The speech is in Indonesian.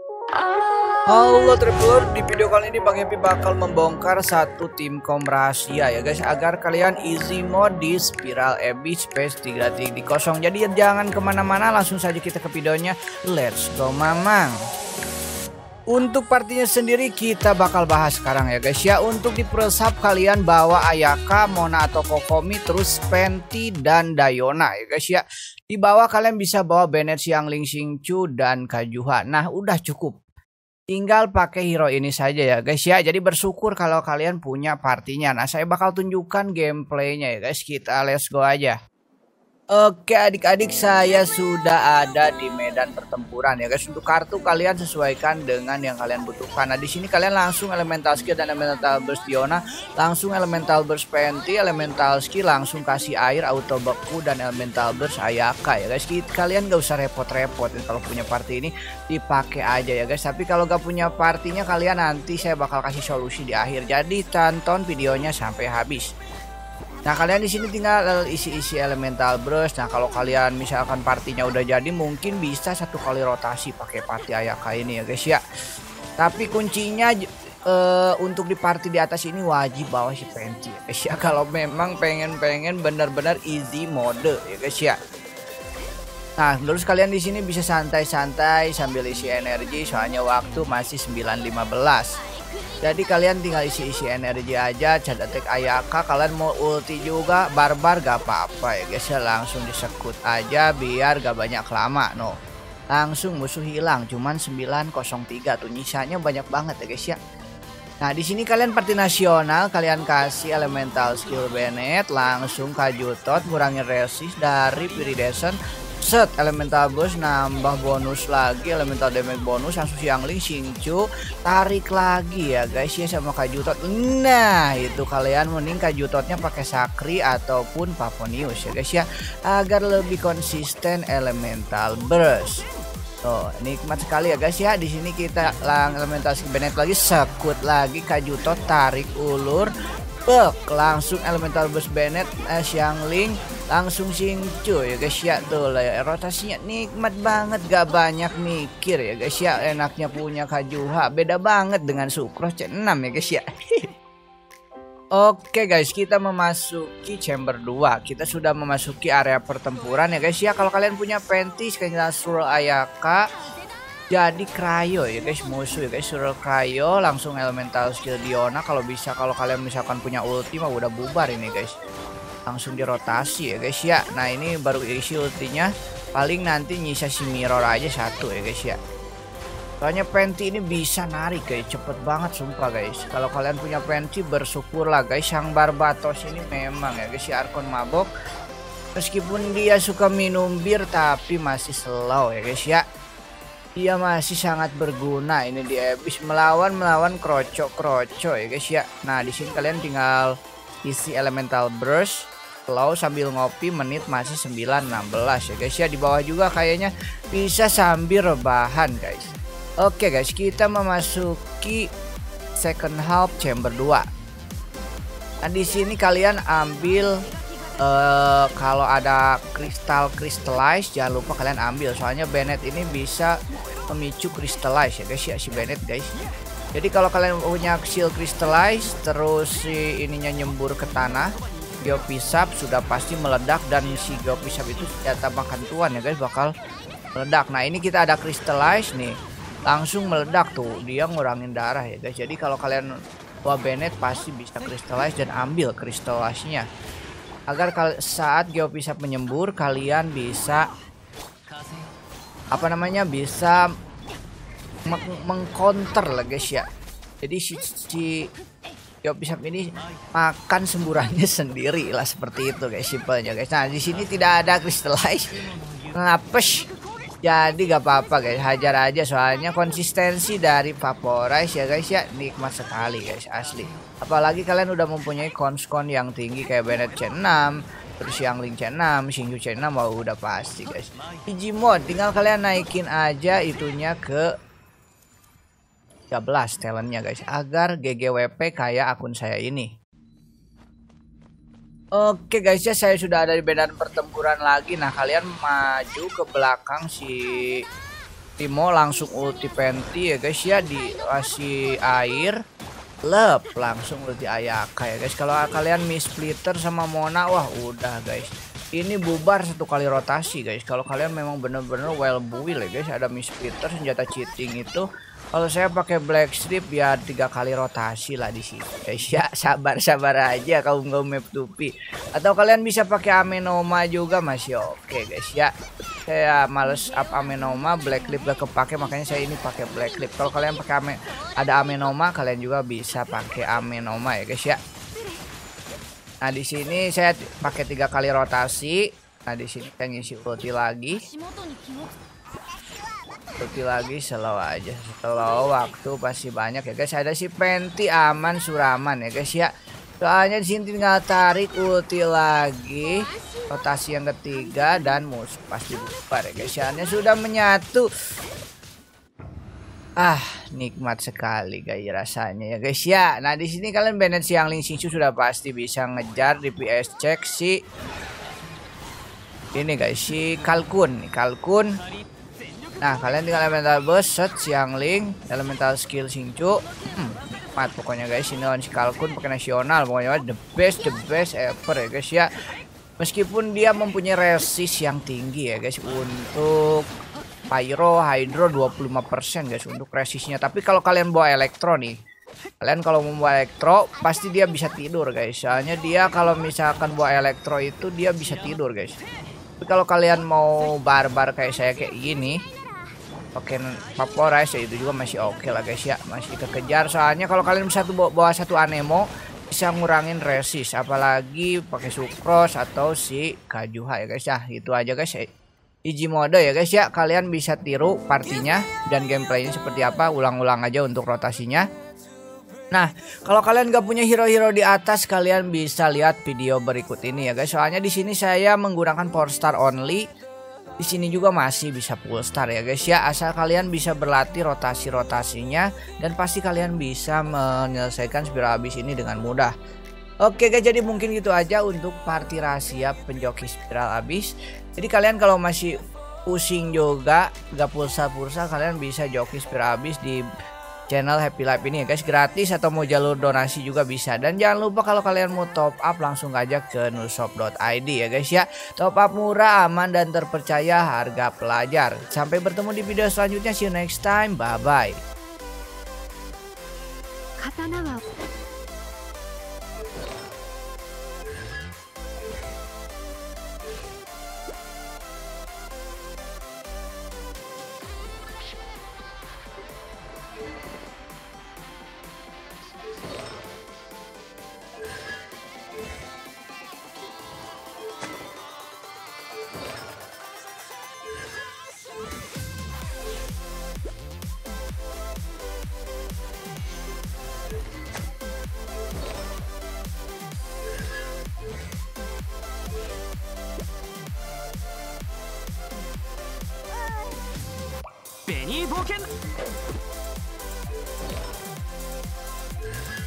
Halo Traveler, di video kali ini Bang Happy bakal membongkar satu tim kom rahasia ya guys, agar kalian easy mode di Spiral Abyss Space 330. Jadi jangan kemana-mana, langsung saja kita ke videonya. Let's go mamang. Untuk partinya sendiri kita bakal bahas sekarang ya guys ya. Untuk di first half kalian bawa Ayaka, Mona atau Kokomi, terus Fenty dan Dayona ya guys ya. Di bawah kalian bisa bawa Bennett, Xiangling, Xingqiu dan Kazuha. Nah udah cukup, tinggal pakai hero ini saja ya guys ya. Jadi bersyukur kalau kalian punya partinya. Nah saya bakal tunjukkan gameplaynya ya guys. Kita let's go aja. Oke adik-adik, saya sudah ada di medan pertempuran ya guys. Untuk kartu kalian sesuaikan dengan yang kalian butuhkan. Nah di sini kalian langsung elemental skill dan elemental burst Diona, langsung elemental burst Fenty, elemental skill langsung kasih air, auto beku dan elemental burst Ayaka ya guys. Kalian gak usah repot-repot kalau punya party ini, dipakai aja ya guys. Tapi kalau gak punya partinya kalian, nanti saya bakal kasih solusi di akhir. Jadi tonton videonya sampai habis. Nah kalian di sini tinggal isi-isi elemental burst. Nah kalau kalian misalkan partinya udah jadi, mungkin bisa satu kali rotasi pakai party Ayaka ini ya guys ya. Tapi kuncinya untuk di party di atas ini wajib bawa si Fenty ya guys ya. Kalau memang pengen bener-bener easy mode ya guys ya. Nah terus kalian di sini bisa santai-santai sambil isi energi, soalnya waktu masih 9.15. Jadi kalian tinggal isi-isi energi aja, cat attack Ayaka. Kalian mau ulti juga barbar gak apa-apa ya guys ya, langsung disekut aja biar gak banyak lama. No, langsung musuh hilang, cuman 903 tuh, nyisanya banyak banget ya guys ya. Nah di sini kalian party nasional, kalian kasih elemental skill Bennett, langsung Kajutot, ngurangin resist dari Viridescent. Set elemental burst, nambah bonus lagi elemental damage bonus, langsung Xiangling, Xingqiu, tarik lagi ya guys ya sama Kajutot. Nah itu kalian mending Kajutotnya pakai Sakri ataupun Paponius ya guys ya, agar lebih konsisten elemental burst. Oh nikmat sekali ya guys ya. Di sini kita elemental Bennett lagi, sekut lagi Kajutot, tarik ulur, langsung elemental burst Bennett, Xiangling, langsung Xingqiu ya guys ya. Tuh lah ya, rotasinya nikmat banget, gak banyak mikir ya guys ya. Enaknya punya Kazuha, beda banget dengan Sucrose C6 ya guys ya. Oke guys, kita memasuki chamber 2. Kita sudah memasuki area pertempuran ya guys ya. Kalau kalian punya Fenty, sekalian suruh Ayaka, jadi Cryo ya guys, musuh ya guys, suruh Cryo, langsung elemental skill Diona. Kalau bisa, kalau kalian misalkan punya ulti mah udah bubar ini guys, langsung dirotasi ya guys ya. Nah ini baru isi ultinya, paling nanti nyisa si mirror aja satu ya guys ya. Soalnya Fenty ini bisa narik guys, cepet banget sumpah guys. Kalau kalian punya Fenty bersyukurlah guys. Sang Barbatos ini memang ya guys ya, Arkon mabok, meskipun dia suka minum bir tapi masih slow ya guys ya. Dia masih sangat berguna ini di Abyss, melawan kroco ya guys ya. Nah di sini kalian tinggal isi elemental burst, slow sambil ngopi, menit masih 9.16 ya guys ya. Di bawah juga kayaknya bisa sambil rebahan guys. Oke guys, kita memasuki second half chamber 2. Nah di sini kalian ambil kalau ada crystallize, jangan lupa kalian ambil, soalnya Bennett ini bisa memicu crystallize ya guys ya, si Bennett guys. Jadi kalau kalian punya shield crystallize, terus si ininya nyembur ke tanah, Geopisap sudah pasti meledak, dan si Geopisap itu senjata makan tuan ya guys, bakal meledak. Nah ini kita ada crystallize nih, langsung meledak tuh, dia ngurangin darah ya guys. Jadi kalau kalian bawa Bennett pasti bisa crystallize dan ambil crystallize-nya, agar saat Geopisap menyembur kalian bisa bisa mengcounter lah guys ya. Jadi si Geopisap ini makan semburannya sendiri lah, seperti itu guys, simpelnya guys. Nah di sini tidak ada crystallize, ngapes, jadi gak apa-apa guys, hajar aja, soalnya konsistensi dari Vaporize ya guys ya, nikmat sekali guys asli. Apalagi kalian udah mempunyai konskon yang tinggi kayak Bennett C6, terus Xiangling C6, Xingqiu C6, mau udah pasti guys. Easy mode, tinggal kalian naikin aja itunya ke 13 talentnya guys, agar GGWP kayak akun saya ini. Oke guys ya, saya sudah ada di medan pertempuran lagi. Nah kalian maju ke belakang si Timo langsung ulti Penti ya guys ya, dikasih air. Lep langsung ulti Ayaka ya guys. Kalau kalian missplitter sama Mona, wah udah guys. Ini bubar satu kali rotasi guys. Kalau kalian memang bener-bener well build ya guys. Ada missplitter senjata cheating itu. Kalau saya pakai black strip ya 3 kali rotasi lah di sini guys ya. Sabar-sabar aja kaum map tupi. Atau kalian bisa pakai amenoma juga masih oke guys ya. Saya males up amenoma, black clip gak kepake, makanya saya ini pakai black clip. Kalau kalian pakai ada amenoma, kalian juga bisa pakai amenoma ya guys ya. Nah di sini saya pakai 3 kali rotasi. Nah di sini saya ngisi ulti lagi. Ulti lagi slow aja, slow waktu pasti banyak ya guys. Ada si Penti aman suraman ya guys ya. Soalnya di sini tinggal tarik ulti lagi, rotasi yang ketiga dan musuh pasti bubar ya guys. Soalnya sudah menyatu. Nikmat sekali guys rasanya ya guys ya. Nah di sini kalian banned Xiangling Xingqiu sudah pasti bisa ngejar DPS cek si ini guys, si Kalkun. Nah kalian tinggal elemental burst, set Xiangling, elemental skill Xingqiu. Pokoknya guys, ini lawan si Kalkun pakai nasional, pokoknya the best ever ya guys ya. Meskipun dia mempunyai resist yang tinggi ya guys untuk pyro hydro 25% guys untuk resistnya. Tapi kalau kalian bawa elektro nih, kalian kalau membawa elektro pasti dia bisa tidur guys. Soalnya dia kalau misalkan bawa elektro itu dia bisa tidur guys. Tapi kalau kalian mau barbar kayak saya kayak gini, oke, vaporize ya itu juga masih oke lah guys ya, masih kekejar. Soalnya kalau kalian bisa bawa satu anemo bisa ngurangin resist, apalagi pakai sucrose atau si Kajuha ya guys ya. Itu aja guys, easy mode ya guys ya. Kalian bisa tiru partinya dan gameplaynya seperti apa, ulang-ulang aja untuk rotasinya. Nah kalau kalian gak punya hero-hero di atas, kalian bisa lihat video berikut ini ya guys. Soalnya di sini saya menggunakan 4-star only. Di sini juga masih bisa full star ya guys ya, asal kalian bisa berlatih rotasinya dan pasti kalian bisa menyelesaikan spiral abyss ini dengan mudah. Oke guys, jadi mungkin gitu aja untuk party rahasia penjoki spiral abyss. Jadi kalian kalau masih pusing juga gak pulsa kalian bisa joki spiral abyss di channel Happy Life ini ya guys, gratis, atau mau jalur donasi juga bisa. Dan jangan lupa kalau kalian mau top up langsung aja ke nushop.id ya guys ya. Top up murah, aman dan terpercaya, harga pelajar. Sampai bertemu di video selanjutnya, see you next time, bye bye. Benny 冒険